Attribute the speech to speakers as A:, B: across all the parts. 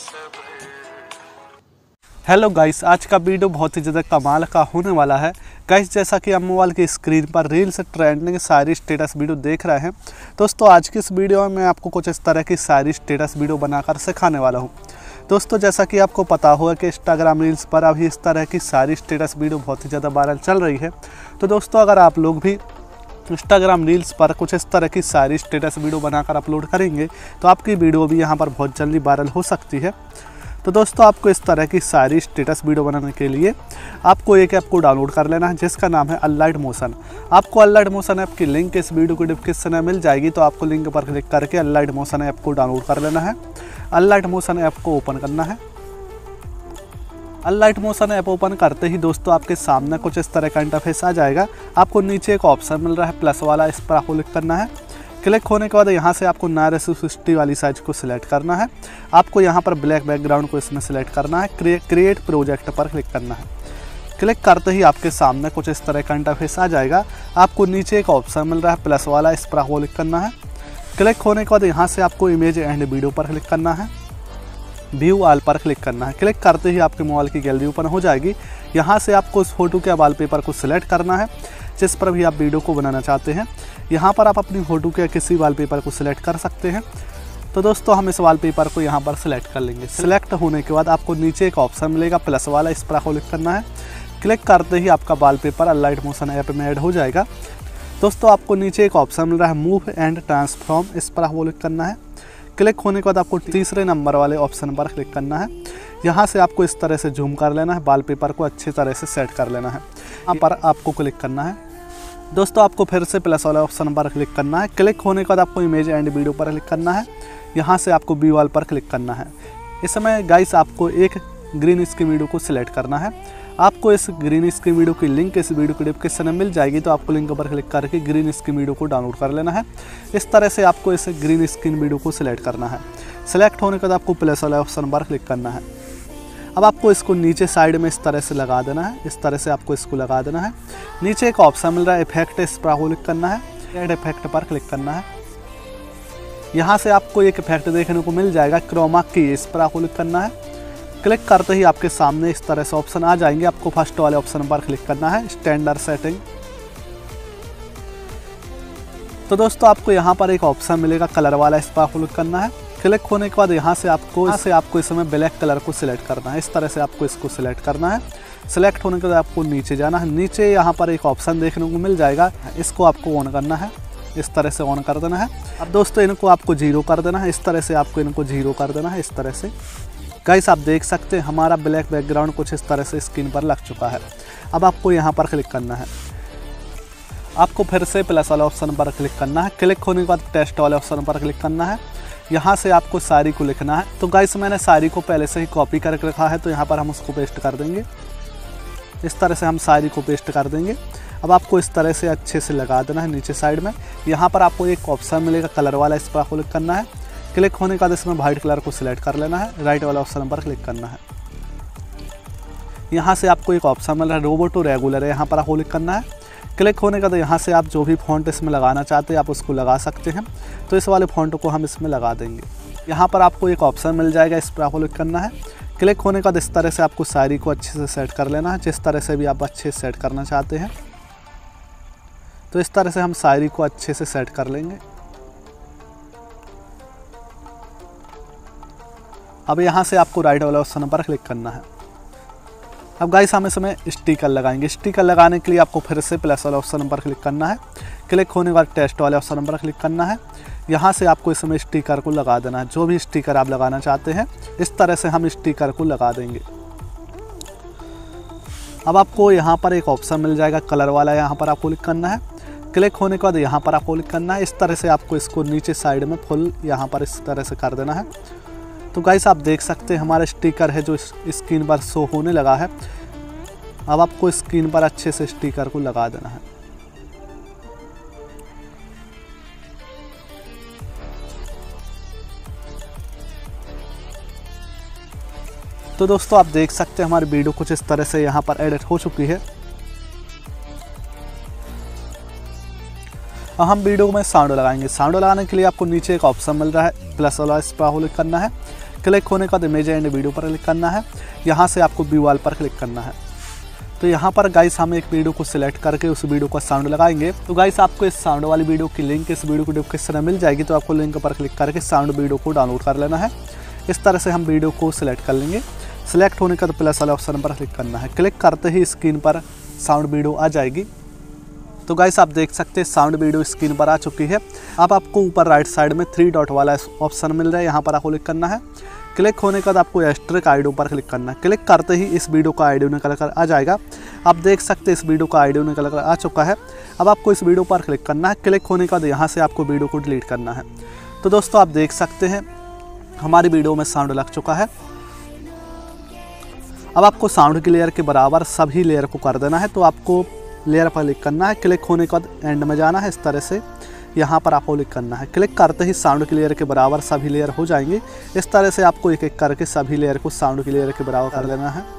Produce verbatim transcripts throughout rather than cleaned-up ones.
A: Hello guys, आज का video बहुत ही ज़्यादा कमाल का होने वाला है। गाइस, जैसा कि आप मोबाइल की स्क्रीन पर रील्स ट्रेंडिंग सारी स्टेटस वीडियो देख रहे हैं, दोस्तों आज की इस वीडियो में मैं आपको कुछ इस तरह की सारी स्टेटस वीडियो बनाकर सिखाने वाला हूं। दोस्तों जैसा कि आपको पता होगा कि इंस्टाग्राम रील्स पर अभी इस तरह की सारी स्टेटस वीडियो बहुत ही ज़्यादा वायरल चल रही है। तो दोस्तों अगर आप लोग भी इंस्टाग्राम रील्स पर कुछ इस तरह की सारी स्टेटस वीडियो बनाकर अपलोड करेंगे तो आपकी वीडियो भी यहाँ पर बहुत जल्दी वायरल हो सकती है। तो दोस्तों आपको इस तरह की सारी स्टेटस वीडियो बनाने के लिए आपको एक ऐप को डाउनलोड कर लेना है जिसका नाम है अनलाइट मोशन। आपको अनलाइट मोशन ऐप की लिंक इस वीडियो को डिस्क्रिप्शन में मिल जाएगी, तो आपको लिंक पर क्लिक करके अनलाइट मोशन ऐप को डाउनलोड कर लेना है। अनलाइट मोशन ऐप को ओपन करना है। अनलाइट मोशन ऐप ओपन करते ही दोस्तों आपके सामने कुछ इस तरह का इंटरफेस आ जाएगा। आपको नीचे एक ऑप्शन मिल रहा है प्लस वाला, इस पर आपको क्लिक करना है। क्लिक होने के बाद यहाँ से आपको नाइन रेशियो सिक्सटी वाली साइज को सिलेक्ट करना है। आपको यहाँ पर ब्लैक बैकग्राउंड को इसमें सिलेक्ट करना है। क्रिए, क्रिएट प्रोजेक्ट पर क्लिक करना है। क्लिक करते ही आपके सामने कुछ इस तरह का इंटरफेस आ जाएगा। आपको नीचे एक ऑप्शन मिल रहा है प्लस वाला, इस पर आपको क्लिक करना है। क्लिक होने के बाद यहाँ से आपको इमेज एंड वीडियो पर क्लिक करना है। व्यू ऑल पर क्लिक करना है। क्लिक करते ही आपके मोबाइल की गैलरी ओपन हो जाएगी। यहाँ से आपको उस फोटो के वॉलपेपर को सिलेक्ट करना है जिस पर भी आप वीडियो को बनाना चाहते हैं। यहाँ पर आप अपनी फोटो के किसी वॉलपेपर को सिलेक्ट कर सकते हैं। तो दोस्तों हम इस वॉलपेपर को यहाँ पर सिलेक्ट कर लेंगे। सिलेक्ट होने के बाद आपको नीचे एक ऑप्शन मिलेगा प्लस वाला, इस पर आपको क्लिक करना है। क्लिक करते ही आपका वॉलपेपर अनलाइट मोशन ऐप में ऐड हो जाएगा। दोस्तों आपको नीचे एक ऑप्शन मिल रहा है मूव एंड ट्रांसफॉर्म, इस पर आपको क्लिक करना है। क्लिक होने के बाद आपको तीसरे नंबर वाले ऑप्शन पर क्लिक करना है। यहाँ से आपको इस तरह से जूम कर लेना है, वॉलपेपर को अच्छी तरह से सेट कर लेना है। यहाँ पर आपको क्लिक करना है। दोस्तों आपको फिर से प्लस वाले ऑप्शन पर क्लिक करना है। क्लिक होने के बाद आपको इमेज एंड वीडियो पर क्लिक करना है। यहाँ से आपको व्यू ऑल पर क्लिक करना है। इस समय गाइस आपको एक ग्रीन स्क्रीन वीडियो को सिलेक्ट करना है। आपको इस ग्रीन स्क्रीन वीडियो की लिंक इस वीडियो के डिस्क्रिप्शन में मिल जाएगी, तो आपको लिंक पर क्लिक करके ग्रीन स्क्रीन वीडियो को डाउनलोड कर लेना है। इस तरह से आपको इस ग्रीन स्क्रीन वीडियो को सिलेक्ट करना है। सिलेक्ट होने के बाद आपको प्लस वाले ऑप्शन पर क्लिक करना है। अब आपको इसको नीचे साइड में इस तरह से लगा देना है। इस तरह से आपको इसको लगा देना है। नीचे एक ऑप्शन मिल रहा है इफेक्ट, इस पर आपको क्लिक करना है। ऐड इफेक्ट पर क्लिक करना है। यहाँ से आपको एक इफेक्ट देखने को मिल जाएगा क्रोमा की, इस पर आपको क्लिक करना है। क्लिक करते ही आपके सामने इस तरह से ऑप्शन आ जाएंगे। आपको फर्स्ट वाले ऑप्शन पर क्लिक करना है, स्टैंडर्ड सेटिंग। तो दोस्तों आपको यहाँ पर एक ऑप्शन मिलेगा कलर वाला, इस पर आपको क्लिक करना है। क्लिक होने के बाद यहाँ से आपको यहाँ से आपको इसमें ब्लैक कलर को सिलेक्ट करना है। इस तरह से आपको इसको सिलेक्ट करना है। सिलेक्ट होने के बाद आपको नीचे जाना है। नीचे यहाँ पर एक ऑप्शन देखने को मिल जाएगा, इसको आपको ऑन करना है। इस तरह से ऑन कर देना है। अब दोस्तों इनको आपको जीरो कर देना है। इस तरह से आपको इनको जीरो कर देना है। इस तरह से गाइस आप देख सकते हैं हमारा ब्लैक बैकग्राउंड कुछ इस तरह से स्क्रीन पर लग चुका है। अब आपको यहाँ पर क्लिक करना है। आपको फिर से प्लस वाले ऑप्शन पर क्लिक करना है। क्लिक होने के बाद टेस्ट वाले ऑप्शन पर क्लिक करना है। यहाँ से आपको सारी को लिखना है। तो गाइस मैंने सारी को पहले से ही कॉपी करके रखा है, तो यहाँ पर हम उसको पेस्ट कर देंगे। इस तरह से हम सारी को पेस्ट कर देंगे। अब आपको इस तरह से अच्छे से लगा देना है नीचे साइड में। यहाँ पर आपको एक ऑप्शन मिलेगा कलर वाला, इस पर आपको क्लिक करना है। क्लिक होने के बाद इसमें वाइट कलर को सिलेक्ट कर लेना है। राइट वाला ऑप्शन पर क्लिक करना है। यहाँ से आपको एक ऑप्शन मिल रहा है रोबो टू रेगुलर है, यहाँ पर आपको क्लिक करना है। क्लिक होने का तो यहाँ से आप जो भी फ़ॉन्ट इसमें लगाना चाहते हैं आप उसको लगा सकते हैं। तो इस वाले फ़ॉन्ट को हम इसमें लगा देंगे। यहाँ पर आपको एक ऑप्शन मिल जाएगा, इस पर आपको क्लिक करना है। क्लिक होने का इस तरह से आपको सारी को अच्छे से सेट कर लेना है, जिस तरह से भी आप अच्छे से सेट करना चाहते हैं। तो इस तरह से हम सारी को अच्छे से सेट कर लेंगे। अब यहाँ से आपको राइट वाले ऑप्शन पर क्लिक करना है। अब गाइस हम इसमें स्टिकर लगाएंगे। स्टिकर लगाने के लिए आपको फिर से प्लस वाले ऑप्शन पर क्लिक करना है। क्लिक होने के बाद टेस्ट वाले ऑप्शन पर क्लिक करना है। यहाँ से आपको इसमें स्टिकर को लगा देना है, जो भी स्टिकर आप लगाना चाहते हैं। इस तरह से हम स्टिकर को लगा देंगे। अब आपको यहाँ पर एक ऑप्शन मिल जाएगा कलर वाला, यहाँ पर आपको क्लिक करना है। क्लिक होने के बाद यहाँ पर आपको क्लिक करना है। इस तरह से आपको इसको नीचे साइड में फुल यहाँ पर इस तरह से कर देना है। तो गाइस आप देख सकते हैं हमारा स्टिकर है जो स्क्रीन पर शो होने लगा है। अब आपको स्क्रीन पर अच्छे से स्टिकर को लगा देना है। तो दोस्तों आप देख सकते हैं हमारी वीडियो कुछ इस तरह से यहाँ पर एडिट हो चुकी है। अब हम वीडियो में साउंड लगाएंगे। साउंड लगाने के लिए आपको नीचे एक ऑप्शन मिल रहा है प्लस वाला, इस पर क्लिक करना है। क्लिक होने के बाद इमेज एंड वीडियो पर क्लिक करना है। यहाँ से आपको व्यू ऑल पर क्लिक करना है। तो यहाँ पर गाइस हम एक वीडियो को सिलेक्ट करके उस वीडियो का साउंड लगाएंगे। तो गाइस आपको इस साउंड वाली वीडियो की लिंक इस वीडियो को डिस्क्रिप्शन में मिल जाएगी, तो आपको लिंक पर क्लिक करके साउंड वीडियो को डाउनलोड कर लेना है। इस तरह से हम वीडियो को सिलेक्ट कर लेंगे। सिलेक्ट होने के बाद प्लस वाले ऑप्शन पर क्लिक करना है। क्लिक करते ही स्क्रीन पर साउंड वीडियो आ जाएगी। तो गाइस आप देख सकते हैं साउंड वीडियो स्क्रीन पर आ चुकी है। अब आपको ऊपर राइट साइड में थ्री डॉट वाला ऑप्शन मिल रहा है, यहाँ पर आपको क्लिक करना है। क्लिक होने के बाद आपको एक्स्ट्रा आइडियो पर क्लिक करना है। क्लिक करते ही इस वीडियो का आइडियो निकल कर आ जाएगा। आप देख सकते हैं इस वीडियो का आइडियो निकल कर आ चुका है। अब आपको इस वीडियो पर क्लिक करना है। क्लिक होने के बाद यहाँ से आपको वीडियो को डिलीट करना है। तो दोस्तों आप देख सकते हैं हमारी वीडियो में साउंड लग चुका है। अब आपको साउंड की लेयर के बराबर सभी लेयर को कर देना है। तो आपको लेयर पर क्लिक करना है। क्लिक होने के बाद एंड में जाना है। इस तरह से यहाँ पर आपको क्लिक करना है। क्लिक करते ही साउंड की लेयर के बराबर सभी लेयर हो जाएंगे। इस तरह से आपको एक एक करके सभी लेयर को साउंड की लेयर के बराबर कर लेना है।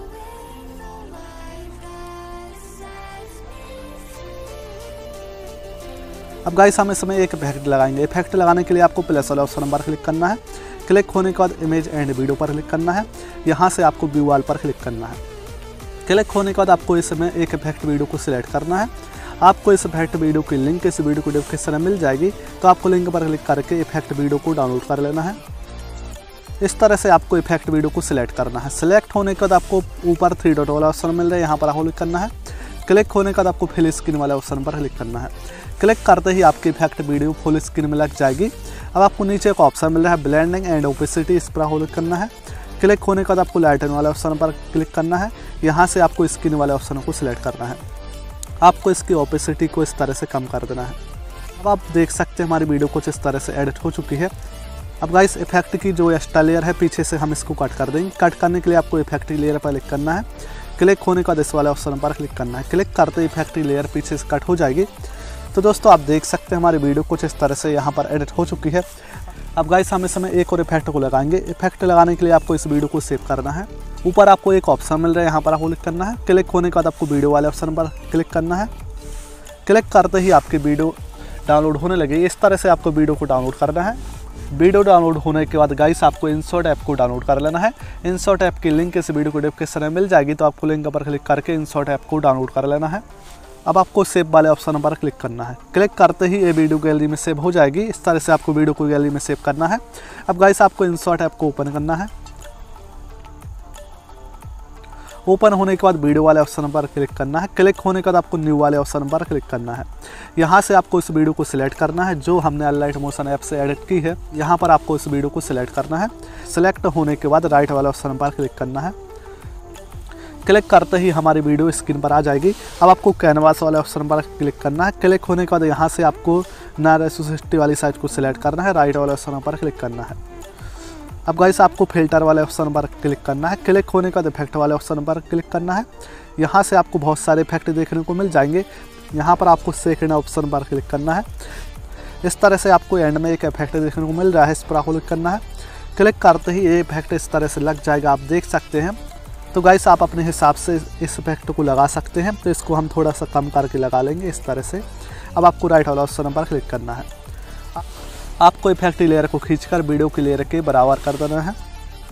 A: अब गाइस हम इसमें एक इफेक्ट लगाएंगे। इफेक्ट लगाने के लिए आपको प्लस वाला ऑप्शन पर क्लिक करना है। क्लिक होने के बाद इमेज एंड वीडियो पर क्लिक करना है। यहाँ से आपको व्यू ऑल पर क्लिक करना है। क्लिक होने के बाद आपको इसमें एक इफेक्ट वीडियो को सिलेक्ट करना है। आपको इस इफेक्ट वीडियो की लिंक इस वीडियो को डिस्क्रिप्शन में मिल जाएगी, तो आपको लिंक पर क्लिक करके इफेक्ट वीडियो को डाउनलोड कर लेना है। इस तरह से आपको इफेक्ट वीडियो को सिलेक्ट करना है। सिलेक्ट होने के बाद आपको ऊपर थ्री डॉट वाला ऑप्शन मिल रहा है, यहाँ पर आपको क्लिक करना है। क्लिक होने के बाद आपको फुल स्क्रीन वाले ऑप्शन पर क्लिक करना है। क्लिक करते ही आपकी इफेक्ट वीडियो फुल स्क्रीन में लग जाएगी। अब आपको नीचे एक ऑप्शन मिल रहा है ब्लेंडिंग एंड ओपेसिटी, इस पर क्लिक करना है। क्लिक होने के बाद आपको लाइटन वाले ऑप्शन पर क्लिक करना है। यहाँ से आपको स्क्रीन वाले ऑप्शन को सिलेक्ट करना है। आपको इसकी ओपेसिटी को इस तरह से कम कर देना है। अब आप देख सकते हैं हमारी वीडियो कुछ इस तरह से एडिट हो चुकी है। अब गाइस इफेक्ट की जो एक्स्ट्रा लेयर है पीछे से हम इसको कट कर देंगे। कट करने के लिए आपको इफेक्ट की लेयर पर क्लिक करना है। क्लिक होने के बाद इस वाले ऑप्शन पर क्लिक करना है। क्लिक करते ही इफेक्ट की लेयर पीछे से कट हो जाएगी। तो दोस्तों आप देख सकते हैं हमारी वीडियो कुछ इस तरह से यहाँ पर एडिट हो चुकी है। अब गाइस हम इस समय एक और इफेक्ट को लगाएंगे। इफेक्ट लगाने के लिए आपको इस वीडियो को सेव करना है। ऊपर आपको एक ऑप्शन मिल रहा है, यहाँ पर आपको क्लिक करना है। क्लिक होने के बाद आपको वीडियो वाले ऑप्शन पर क्लिक करना है। क्लिक करते ही आपकी वीडियो डाउनलोड होने लगेगी। इस तरह से आपको वीडियो को डाउनलोड करना है। वीडियो डाउनलोड होने के बाद गाइस आपको इनशॉट ऐप को डाउनलोड कर लेना है। इनशॉट ऐप की लिंक इस वीडियो को डिस्क्रिप्शन में मिल जाएगी, तो आपको लिंक पर क्लिक करके इनशॉट ऐप को डाउनलोड कर लेना है। अब आपको सेव वाले ऑप्शन पर क्लिक करना है। क्लिक करते ही ये वीडियो गैलरी में सेव हो जाएगी। इस तरह से आपको वीडियो को गैलरी में सेव करना है। अब गाइस आपको इनशॉट ऐप को ओपन करना है। ओपन होने के बाद वीडियो वाले ऑप्शन पर क्लिक करना है। क्लिक होने के बाद आपको न्यू वाले ऑप्शन पर क्लिक करना है। यहाँ से आपको इस वीडियो को सिलेक्ट करना है जो हमने अनलाइट मोशन ऐप से एडिट की है। यहाँ पर आपको इस वीडियो को सिलेक्ट करना है। सिलेक्ट होने के बाद राइट वाले ऑप्शन पर क्लिक करना है। क्लिक करते ही हमारी वीडियो स्क्रीन पर आ जाएगी। अब आपको कैनवास वाले ऑप्शन पर क्लिक करना है। क्लिक होने के बाद यहाँ से आपको नायर सिक्सटी वाली साइज को सिलेक्ट करना है। राइट वाले ऑप्शन पर क्लिक करना है। अब गाइस आपको फिल्टर वाले ऑप्शन पर क्लिक करना है। क्लिक होने के बाद इफेक्ट वाले ऑप्शन पर क्लिक करना है। यहाँ से आपको बहुत सारे इफेक्ट देखने को मिल जाएंगे। यहाँ पर आपको सेकंड ऑप्शन पर क्लिक करना है। इस तरह से आपको एंड में एक इफेक्ट देखने को मिल रहा है, इस पर आपको क्लिक करना है। क्लिक करते ही ये इफेक्ट इस तरह से लग जाएगा, आप देख सकते हैं। तो गाइस आप अपने हिसाब से इस इफेक्ट को लगा सकते हैं। तो इसको हम थोड़ा सा कम करके लगा लेंगे इस तरह से। अब आपको राइट वाला ऑप्शन पर क्लिक करना है। आपको इफेक्ट लेयर को खींचकर वीडियो की लेयर के बराबर कर देना है।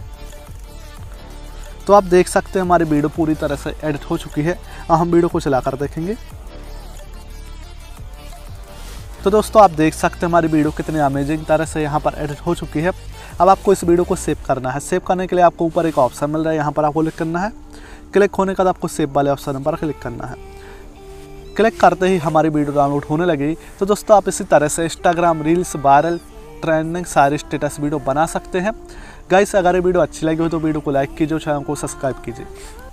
A: तो आप देख सकते हैं हमारी वीडियो पूरी तरह से एडिट हो चुकी है। अब हम वीडियो को चलाकर देखेंगे। तो दोस्तों आप देख सकते हैं हमारी वीडियो कितनी अमेजिंग तरह से यहाँ पर एडिट हो चुकी है। अब आपको इस वीडियो को सेव करना है। सेव करने के लिए आपको ऊपर एक ऑप्शन मिल रहा है, यहाँ पर आपको क्लिक करना है। क्लिक होने के बाद आपको सेव वाले ऑप्शन पर क्लिक करना है। क्लिक करते ही हमारी वीडियो डाउनलोड होने लगेगी। तो दोस्तों आप इसी तरह से इंस्टाग्राम रील्स, वायरल, ट्रेंडिंग सारे स्टेटस वीडियो बना सकते हैं। गाइस अगर ये वीडियो अच्छी लगी हो तो वीडियो को लाइक कीजिए, चैनल को सब्सक्राइब कीजिए।